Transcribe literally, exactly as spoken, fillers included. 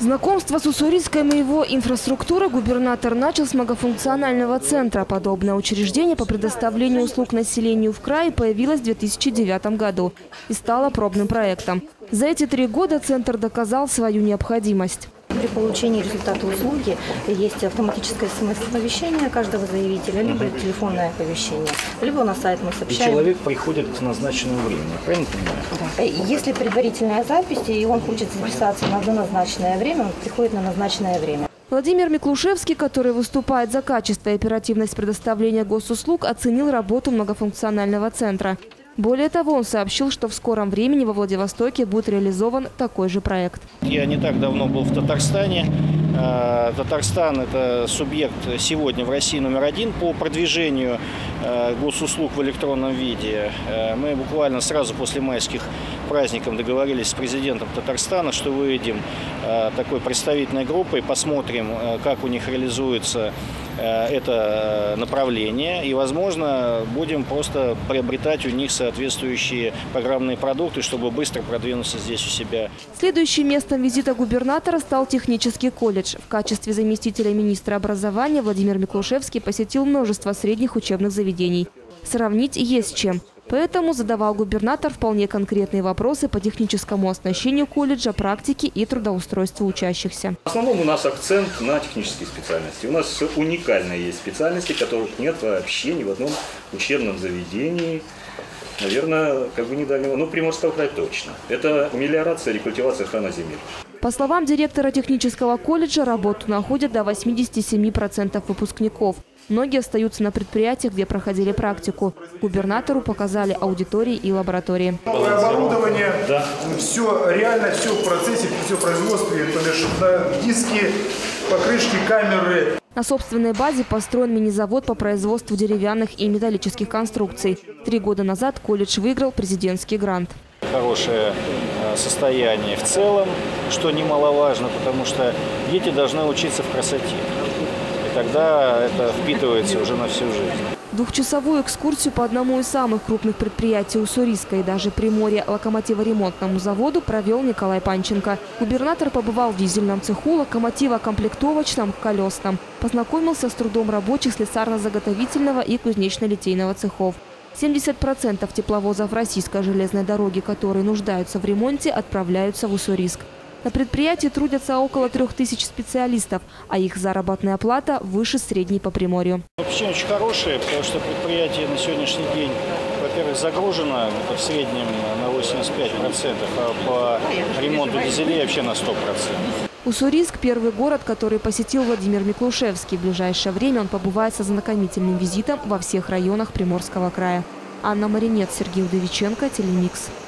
Знакомство с Уссурийском и его инфраструктурой губернатор начал с многофункционального центра. Подобное учреждение по предоставлению услуг населению в крае появилось в две тысячи девятом году и стало пробным проектом. За эти три года центр доказал свою необходимость. При получении результата услуги есть автоматическое смс-оповещение каждого заявителя, либо телефонное оповещение, либо на сайт мы сообщаем. И человек приходит к назначенному времени, правильно понимаю? Да. Если предварительная запись, и он хочет записаться на назначенное время, он приходит на назначенное время. Владимир Миклушевский, который выступает за качество и оперативность предоставления госуслуг, оценил работу многофункционального центра. Более того, он сообщил, что в скором времени во Владивостоке будет реализован такой же проект. Я не так давно был в Татарстане. Татарстан – это субъект сегодня в России номер один по продвижению госуслуг в электронном виде. Мы буквально сразу после майских праздников договорились с президентом Татарстана, что выйдем такой представительной группой, посмотрим, как у них реализуется это направление. И, возможно, будем просто приобретать у них соответствующие программные продукты, чтобы быстро продвинуться здесь у себя. Следующим местом визита губернатора стал технический колледж. В качестве заместителя министра образования Владимир Миклушевский посетил множество средних учебных заведений. Сравнить есть с чем. Поэтому задавал губернатор вполне конкретные вопросы по техническому оснащению колледжа, практике и трудоустройству учащихся. В основном у нас акцент на технические специальности. У нас уникальные есть специальности, которых нет вообще ни в одном учебном заведении. Наверное, как бы не дальнего, но Приморского края точно. Это мелиорация, рекультивация, охрана земель. По словам директора технического колледжа, работу находят до восьмидесяти семи процентов выпускников. Многие остаются на предприятиях, где проходили практику. Губернатору показали аудитории и лаборатории. Новое оборудование, да. Все реально, все в процессе, все в производстве, то лишь диски, покрышки, камеры. На собственной базе построен мини-завод по производству деревянных и металлических конструкций. Три года назад колледж выиграл президентский грант. Хорошее состояние в целом, что немаловажно, потому что дети должны учиться в красоте. И тогда это впитывается уже на всю жизнь. Двухчасовую экскурсию по одному из самых крупных предприятий Уссурийска и даже Приморья локомотиворемонтному заводу провел Николай Панченко. Губернатор побывал в дизельном цеху, локомотивокомплектовочном, колесном. Познакомился с трудом рабочих слесарно-заготовительного и кузнечно-литейного цехов. семьдесят процентов тепловозов российской железной дороги, которые нуждаются в ремонте, отправляются в Уссурийск. На предприятии трудятся около трех тысяч специалистов, а их заработная плата выше средней по Приморью. Впечатление очень хорошее, потому что предприятие на сегодняшний день, во-первых, загружено в среднем на восемьдесят пять процентов, а по ремонту дизелей вообще на сто процентов. Уссурийск – первый город, который посетил Владимир Миклушевский. В ближайшее время он побывает со знакомительным визитом во всех районах Приморского края. Анна Маринец, Сергей Удовиченко, Телемикс.